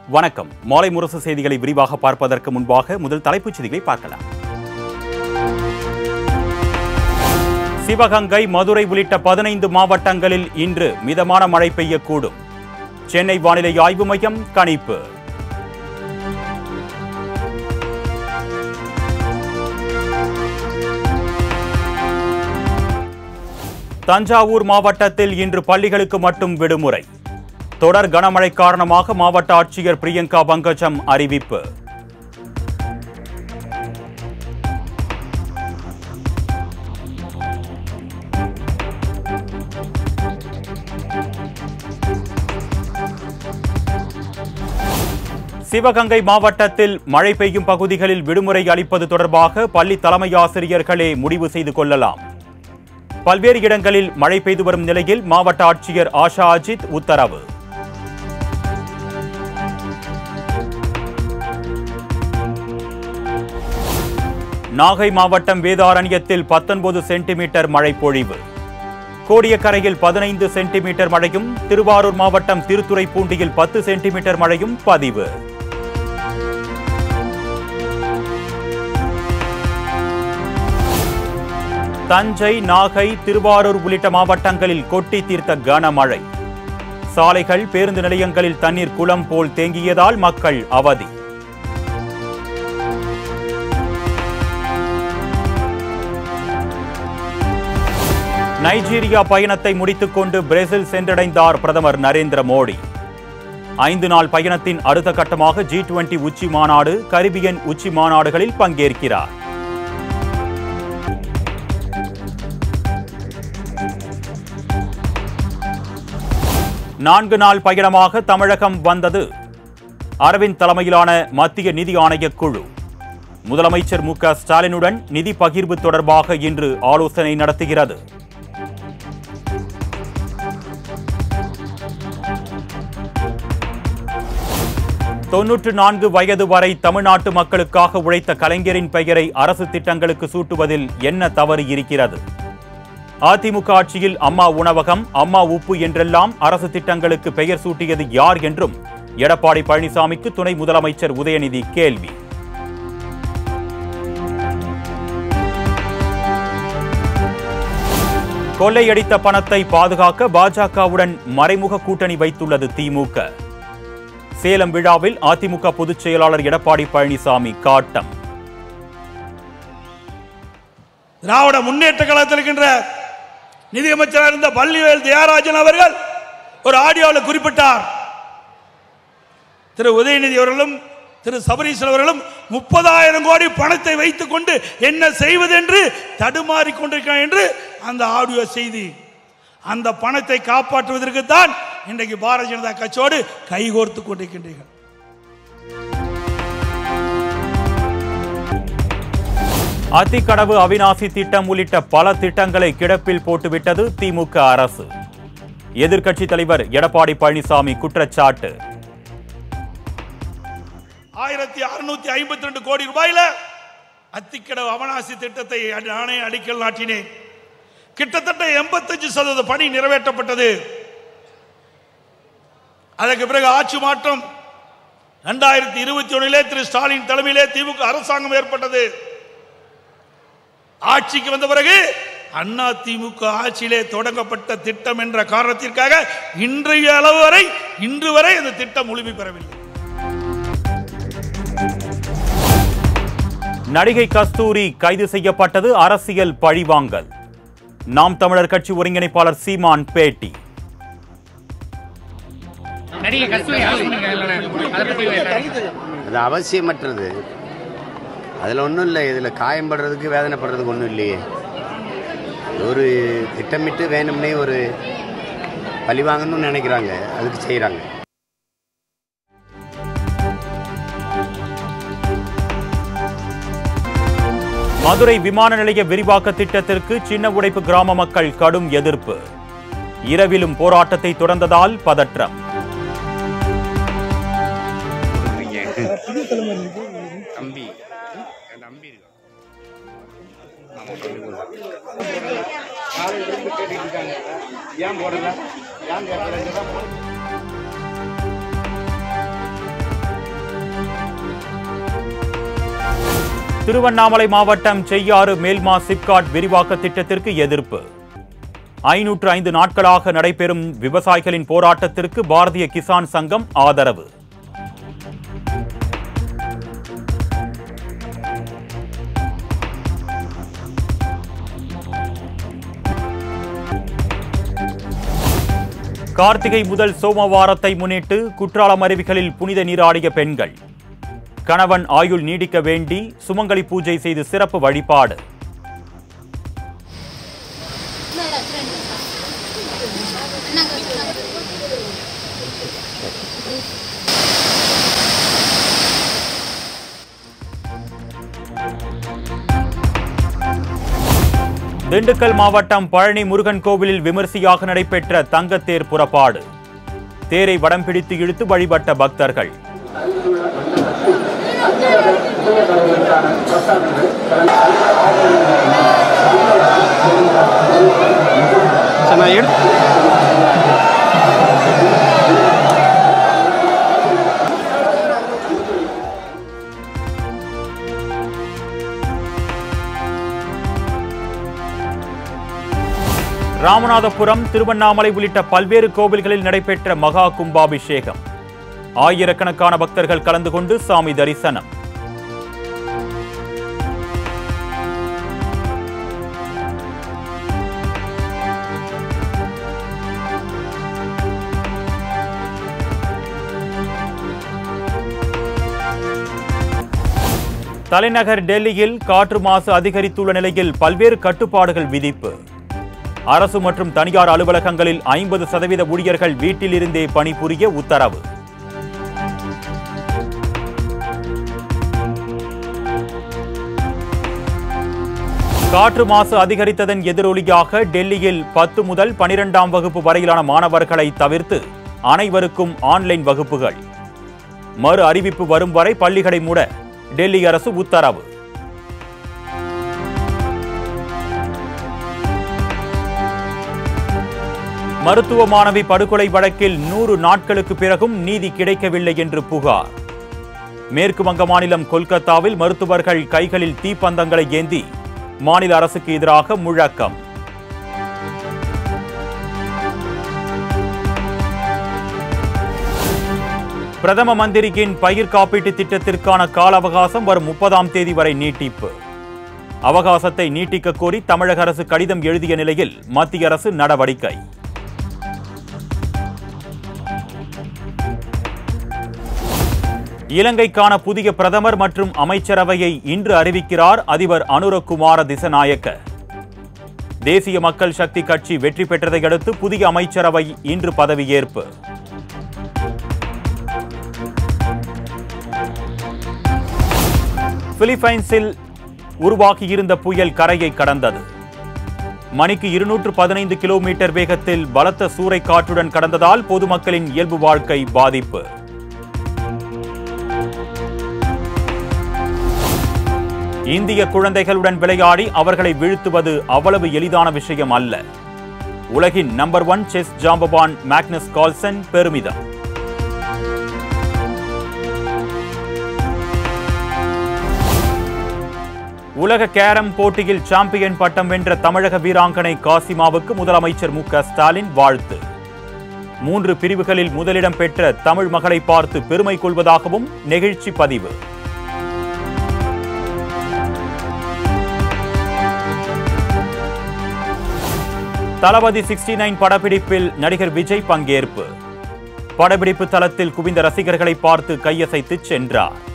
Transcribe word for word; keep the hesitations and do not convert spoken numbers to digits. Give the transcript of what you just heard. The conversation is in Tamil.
வணக்கம். மாலை முரசு செய்திகளை விரிவாக பார்ப்பதற்கு முன்பாக முதல் தலைப்புச் செய்திகளை பார்க்கலாம். சிவகங்கை, மதுரை உள்ளிட்ட பதினைந்து மாவட்டங்களில் இன்று மிதமான மழை பெய்யக்கூடும். சென்னை வானிலை ஆய்வு மையம் கணிப்பு. தஞ்சாவூர் மாவட்டத்தில் இன்று பள்ளிகளுக்கு மட்டும் விடுமுறை. தொடர் கனமழை காரணமாக மாவட்ட ஆட்சியர் பிரியங்கா பங்கஜம் அறிவிப்பு. சிவகங்கை மாவட்டத்தில் மழை பெய்யும் பகுதிகளில் விடுமுறை அளிப்பது தொடர்பாக பள்ளி தலைமை ஆசிரியர்களே முடிவு செய்து கொள்ளலாம். பல்வேறு இடங்களில் மழை பெய்து வரும் நிலையில் மாவட்ட ஆட்சியர் ஆஷா அஜித் உத்தரவு. நாகை மாவட்டம் வேதாரண்யத்தில் பத்தொன்பது சென்டிமீட்டர் மழை பொழிவு. கோடியக்கரையில் பதினைந்து சென்டிமீட்டர் மழையும், திருவாரூர் மாவட்டம் திருத்துறைப்பூண்டியில் பத்து சென்டிமீட்டர் மழையும் பதிவு. தஞ்சை, நாகை, திருவாரூர் உள்ளிட்ட மாவட்டங்களில் கொட்டி தீர்த்த கனமழை. சாலைகள், பேருந்து நிலையங்களில் தண்ணீர் குளம் போல் தேங்கியதால் மக்கள் அவதி. நைஜீரியா பயணத்தை முடித்துக் கொண்டு பிரேசில் சென்றடைந்தார் பிரதமர் நரேந்திர மோடி. ஐந்து நாள் பயணத்தின் அடுத்த கட்டமாக ஜி டுவெண்டி உச்சி மாநாடு, கரிபியன் உச்சி மாநாடுகளில் பங்கேற்கிறார். நான்கு நாள் பயணமாக தமிழகம் வந்தது அரவிந்த் தலைமையிலான மத்திய நிதி ஆணையக் குழு. முதலமைச்சர் மு க ஸ்டாலினுடன் நிதி பகிர்வு தொடர்பாக இன்று ஆலோசனை நடத்துகிறது. தொன்னூற்று நான்கு வயது வரை தமிழ்நாட்டு மக்களுக்காக உழைத்த கலைஞரின் பெயரை அரசு திட்டங்களுக்கு சூட்டுவதில் என்ன தவறு இருக்கிறது? அதிமுக ஆட்சியில் அம்மா உணவகம், அம்மா உப்பு என்றெல்லாம் அரசு திட்டங்களுக்கு பெயர் சூட்டியது யார் என்றும் எடப்பாடி பழனிசாமிக்கு துணை முதலமைச்சர் உதயநிதி கேள்வி. கொள்ளையடித்த பணத்தை பாதுகாக்க பாஜகவுடன் மறைமுக கூட்டணி வைத்துள்ளது திமுக. சேலம் விழாவில் அதிமுக பொதுச் செயலாளர் எடப்பாடி பழனிசாமி காட்டம். திராவிட முன்னேற்ற கழகத்தில் இருக்கின்ற நிதியமைச்சராக இருந்த பள்ளிவேல் தியாகராஜன் அவர்கள் ஒரு ஆடியோவில் குறிப்பிட்டார், திரு உதயநிதி அவர்களும் திரு சபரீசன் அவர்களும் முப்பதாயிரம் கோடி பணத்தை வைத்துக் கொண்டு என்ன செய்வது என்று தடுமாறி கொண்டிருக்கிறார் என்று அந்த ஆடியோ செய்தி. அந்த பணத்தை காப்பாற்றுவதற்கு தான் இன்றைக்கு பாரதிய ஜனதா கட்சியோடு கைகோர்த்து கொண்டிருக்கின்றீர்கள். அத்திக்கடவு, அவிநாசி திட்டம் உள்ளிட்ட பல திட்டங்களை கிடப்பில் போட்டுவிட்டது திமுக அரசு. எதிர்க்கட்சித் தலைவர் எடப்பாடி பழனிசாமி குற்றச்சாட்டு. ஆயிரத்தி அறுநூத்தி ஐம்பத்தி ரெண்டு கோடி ரூபாயில அத்திக்கடவு அவிநாசி திட்டத்தை நானே அடிக்கல் நாட்டினேன். கிட்டத்தட்ட எண்பத்தஞ்சு சதவீத பணி நிறைவேற்றப்பட்டது. அதற்கு பிறகு ஆட்சி மாற்றம் இரண்டாயிரத்தி இருபத்தி ஒன்னிலே திரு ஸ்டாலின் தலைமையிலே திமுக அரசாங்கம் ஏற்பட்டது. ஆட்சிக்கு வந்த பிறகு அண்ணா திமுக ஆட்சியிலே தொடங்கப்பட்ட திட்டம் என்ற காரணத்திற்காக இன்றைய அளவு வரை இன்று வரை அந்த திட்டம் முழுமை பெறவில்லை. நடிகை கஸ்தூரி கைது செய்யப்பட்டது அரசியல் பழிவாங்கல். நாம் தமிழர் கட்சி ஒருங்கிணைப்பாளர் சீமான் பேட்டி. அது அவசியமற்றது. அதில் ஒன்றும் இல்லை. இதில் காயம்படுறதுக்கு வேதனைப்படுறதுக்கு ஒன்றும் இல்லையே. ஒரு திட்டமிட்டு வேணும்னே ஒரு பழி வாங்கணும்னு நினைக்கிறாங்க, அதுக்கு செய்கிறாங்க. மதுரை விமான நிலைய விரிவாக்க திட்டத்திற்கு சின்ன உடைப்பு கிராம மக்கள் கடும் எதிர்ப்பு. இரவிலும் போராட்டத்தை தொடர்ந்ததால் பதற்றம். திருவண்ணாமலை மாவட்டம் செய்யாறு மேல்மா சிப்காட் விரிவாக்க திட்டத்திற்கு எதிர்ப்பு. ஐநூற்று ஐந்து நாட்களாக நடைபெறும் விவசாயிகளின் போராட்டத்திற்கு பாரதிய கிசான் சங்கம் ஆதரவு. கார்த்திகை முதல் சோமவாரத்தை முன்னிட்டு குற்றாலம் அருவிகளில் புனித நீராடிய பெண்கள். கணவன் ஆயுள் நீடிக்க வேண்டி சுமங்கலி பூஜை செய்து சிறப்பு வழிபாடு. திண்டுக்கல் மாவட்டம் பழனி முருகன் கோவிலில் விமர்சையாக நடைபெற்ற தங்கத்தேர் புறப்பாடு. தேரை வடம் பிடித்து இழுத்து வழிபட்ட பக்தர்கள். ராமநாதபுரம், திருவண்ணாமலை உள்ளிட்ட பல்வேறு கோவில்களில் நடைபெற்ற மகா கும்பாபிஷேகம். ஆயிரக்கணக்கான பக்தர்கள் கலந்து கொண்டு சாமி தரிசனம். தலைநகர் டெல்லியில் காற்று மாசு அதிகரித்துள்ள நிலையில் பல்வேறு கட்டுப்பாடுகள் விதிப்பு. அரசு மற்றும் தனியார் அலுவலகங்களில் ஐம்பது சதவீத ஊழியர்கள் வீட்டிலிருந்தே பணிபுரிய உத்தரவு. காற்று மாசு அதிகரித்ததன் எதிரொலியாக டெல்லியில் பத்து முதல் பனிரெண்டாம் வகுப்பு வரையிலான மாணவர்களை தவிர்த்து அனைவருக்கும் ஆன்லைன் வகுப்புகள். மறு அறிவிப்பு வரும் வரை பள்ளிகளை மூட டெல்லி அரசு உத்தரவு. மருத்துவ மாணவி படுகொலை வழக்கில் நூறு நாட்களுக்கு பிறகும் நீதி கிடைக்கவில்லை என்று புகார். மேற்கு வங்க மாநிலம் கொல்கத்தாவில் மருத்துவர்கள் கைகளில் தீப்பந்தங்களை ஏந்தி மாநில அரசுக்கு எதிராக முழக்கம். பிரதம மந்திரியின் பயிர் காப்பீட்டு திட்டத்திற்கான கால அவகாசம் வரும் முப்பதாம் தேதி வரை நீட்டிப்பு. அவகாசத்தை நீட்டிக்க கோரி தமிழக அரசு கடிதம் எழுதிய நிலையில் மத்திய அரசு நடவடிக்கை. இலங்கைக்கான புதிய பிரதமர் மற்றும் அமைச்சரவையை இன்று அறிவிக்கிறார் அதிபர் அனுரகுமார திசநாயக்க. தேசிய மக்கள் சக்தி கட்சி வெற்றி பெற்றதை அடுத்து புதிய அமைச்சரவை இன்று பதவியேற்பு. பிலிப்பைன்ஸில் உருவாகியிருந்த புயல் கரையை கடந்தது. மணிக்கு இருநூற்று பதினைந்து கிலோமீட்டர் வேகத்தில் பலத்த சூறைக்காற்றுடன் கடந்ததால் பொதுமக்களின் இயல்பு வாழ்க்கை பாதிப்பு. இந்திய குழந்தைகளுடன் விளையாடி அவர்களை வீழ்த்துவது அவ்வளவு எளிதான விஷயம் அல்ல. உலகின் நம்பர் ஒன் செஸ் ஜாம்பவான் மேக்னஸ் கால்சன் பெருமிதம். உலக கேரம் போட்டியில் சாம்பியன் பட்டம் வென்ற தமிழக வீராங்கனை காசிமாவுக்கு முதலமைச்சர் மு க ஸ்டாலின் வாழ்த்து. மூன்று பிரிவுகளில் முதலிடம் பெற்ற தமிழ் மகளை பார்த்து பெருமை கொள்வதாகவும் நெகிழ்ச்சி பதிவு. தளபதி அறுபத்தி ஒன்பது படப்பிடிப்பில் நடிகர் விஜய் பங்கேற்பு. படப்பிடிப்பு தளத்தில் குவிந்த ரசிகர்களை பார்த்து கையசைத்து சென்றார்.